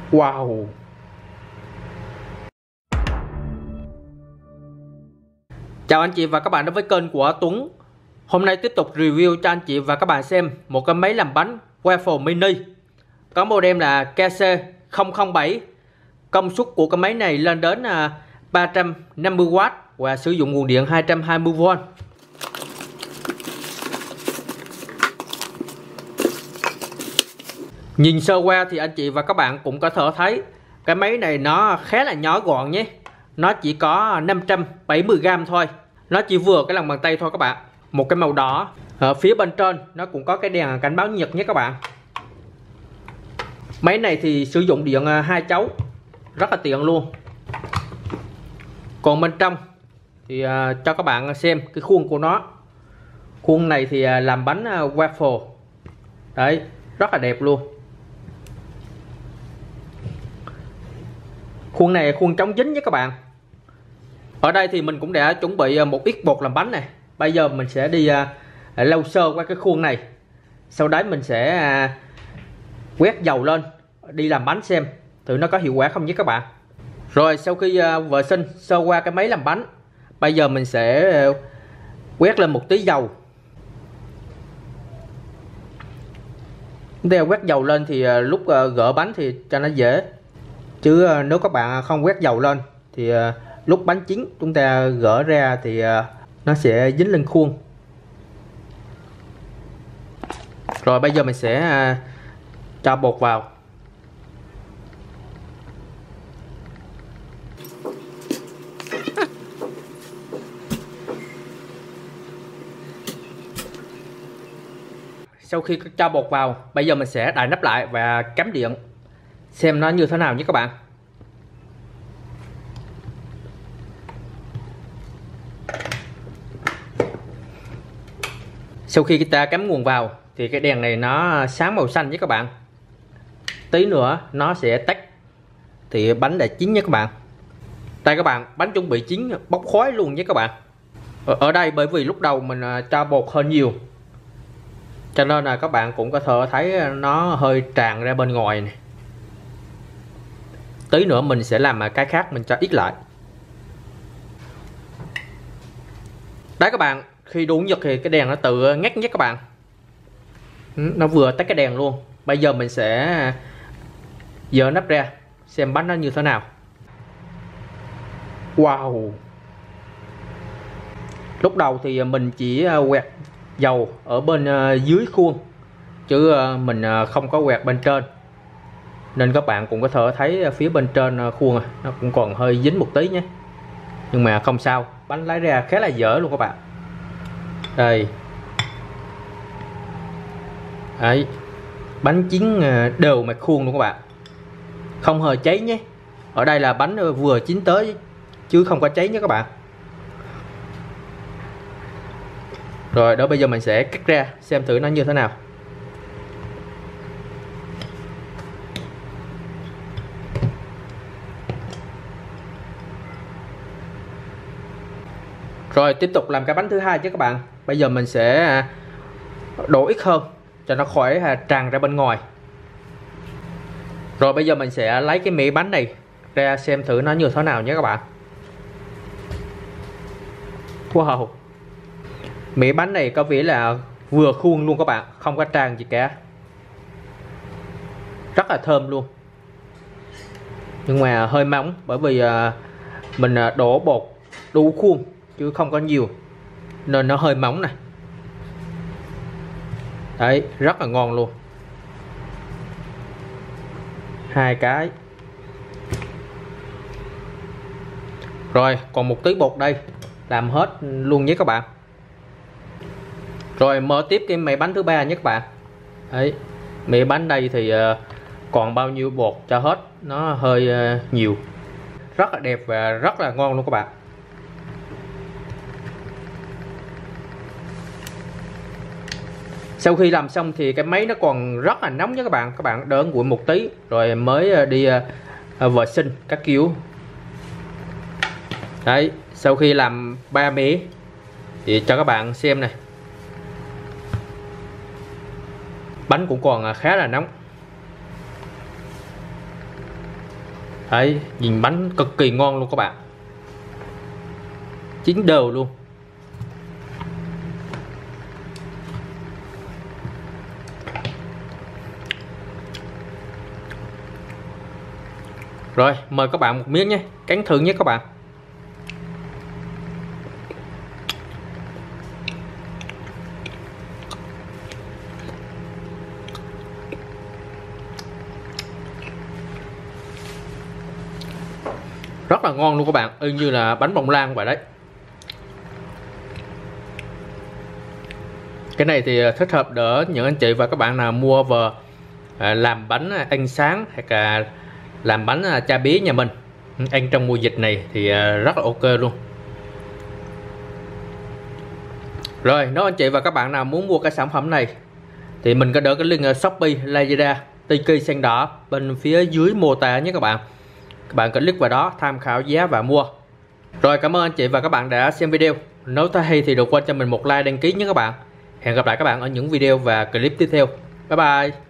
Wow. Chào anh chị và các bạn đến với kênh của Tuấn. Hôm nay tiếp tục review cho anh chị và các bạn xem một cái máy làm bánh waffle mini. Có model là KC007. Công suất của cái máy này lên đến 350W và sử dụng nguồn điện 220V. Nhìn sơ qua thì anh chị và các bạn cũng có thể thấy cái máy này nó khá là nhỏ gọn nhé. Nó chỉ có 570g thôi. Nó chỉ vừa cái lòng bàn tay thôi các bạn. Một cái màu đỏ. Ở phía bên trên nó cũng có cái đèn cảnh báo nhiệt nhé các bạn. Máy này thì sử dụng điện 2 chấu, rất là tiện luôn. Còn bên trong thì cho các bạn xem cái khuôn của nó. Khuôn này thì làm bánh waffle. Đấy, rất là đẹp luôn. Khuôn này khuôn chống dính với các bạn. Ở đây thì mình cũng đã chuẩn bị một ít bột làm bánh này. Bây giờ mình sẽ đi lau sơ qua cái khuôn này. Sau đấy mình sẽ quét dầu lên đi làm bánh xem thử nó có hiệu quả không nhé các bạn. Rồi sau khi vệ sinh sơ qua cái máy làm bánh, bây giờ mình sẽ quét lên một tí dầu. Đeo quét dầu lên thì lúc gỡ bánh thì cho nó dễ. Chứ nếu các bạn không quét dầu lên thì lúc bánh chín chúng ta gỡ ra thì nó sẽ dính lên khuôn. Rồi bây giờ mình sẽ cho bột vào. Sau khi cho bột vào, bây giờ mình sẽ đậy nắp lại và cắm điện xem nó như thế nào nhé các bạn. Sau khi chúng ta cắm nguồn vào thì cái đèn này nó sáng màu xanh nhé các bạn. Tí nữa nó sẽ tắt thì bánh đã chín nhé các bạn. Đây các bạn, bánh chuẩn bị chín bốc khói luôn nhé các bạn. Ở đây bởi vì lúc đầu mình cho bột hơi nhiều, cho nên là các bạn cũng có thể thấy nó hơi tràn ra bên ngoài này. Tí nữa mình sẽ làm cái khác, mình cho ít lại. Đấy các bạn, khi đủ nhiệt thì cái đèn nó tự ngắt nhé các bạn. Nó vừa tắt cái đèn luôn. Bây giờ mình sẽ dỡ nắp ra xem bánh nó như thế nào. Wow. Lúc đầu thì mình chỉ quẹt dầu ở bên dưới khuôn, chứ mình không có quẹt bên trên, nên các bạn cũng có thể thấy phía bên trên khuôn nó cũng còn hơi dính một tí nhé. Nhưng mà không sao, bánh lấy ra khá là dở luôn các bạn. Đây. Đấy, bánh chín đều mặt khuôn luôn các bạn, không hề cháy nhé. Ở đây là bánh vừa chín tới chứ không có cháy nhé các bạn. Rồi đó, bây giờ mình sẽ cắt ra xem thử nó như thế nào. Rồi tiếp tục làm cái bánh thứ hai chứ các bạn. Bây giờ mình sẽ đổ ít hơn cho nó khỏi tràn ra bên ngoài. Rồi bây giờ mình sẽ lấy cái mẻ bánh này ra xem thử nó như thế nào nhé các bạn. Wow. Mẻ bánh này có vẻ là vừa khuôn luôn các bạn, không có tràn gì cả. Rất là thơm luôn. Nhưng mà hơi mỏng bởi vì mình đổ bột đủ khuôn chứ không có nhiều, nên nó hơi mỏng này. Đấy, rất là ngon luôn. Hai cái. Rồi còn một tí bột đây, làm hết luôn nhé các bạn. Rồi mở tiếp cái mẻ bánh thứ ba nhé các bạn. Đấy, mẻ bánh đây thì còn bao nhiêu bột cho hết, nó hơi nhiều. Rất là đẹp và rất là ngon luôn các bạn. Sau khi làm xong thì cái máy nó còn rất là nóng nhé các bạn. Các bạn đợi nguội một tí rồi mới đi vệ sinh các kiểu. Đấy, sau khi làm 3 mẻ thì cho các bạn xem này. Bánh cũng còn khá là nóng. Đấy, nhìn bánh cực kỳ ngon luôn các bạn, chín đều luôn. Rồi mời các bạn một miếng nhé, cắn thử nhé các bạn. Rất là ngon luôn các bạn, y như là bánh bông lan vậy đấy. Cái này thì thích hợp đỡ những anh chị và các bạn nào mua về làm bánh ăn sáng hoặc là làm bánh cha bí nhà mình ăn trong mùa dịch này thì rất là ok luôn. Rồi nếu anh chị và các bạn nào muốn mua cái sản phẩm này thì mình có để cái link Shopee, Lazada, Tiki xanh đỏ bên phía dưới mô tả nhé các bạn. Các bạn click vào đó tham khảo giá và mua. Rồi cảm ơn anh chị và các bạn đã xem video. Nếu thấy hay thì đừng quên cho mình một like, đăng ký nhé các bạn. Hẹn gặp lại các bạn ở những video và clip tiếp theo. Bye bye.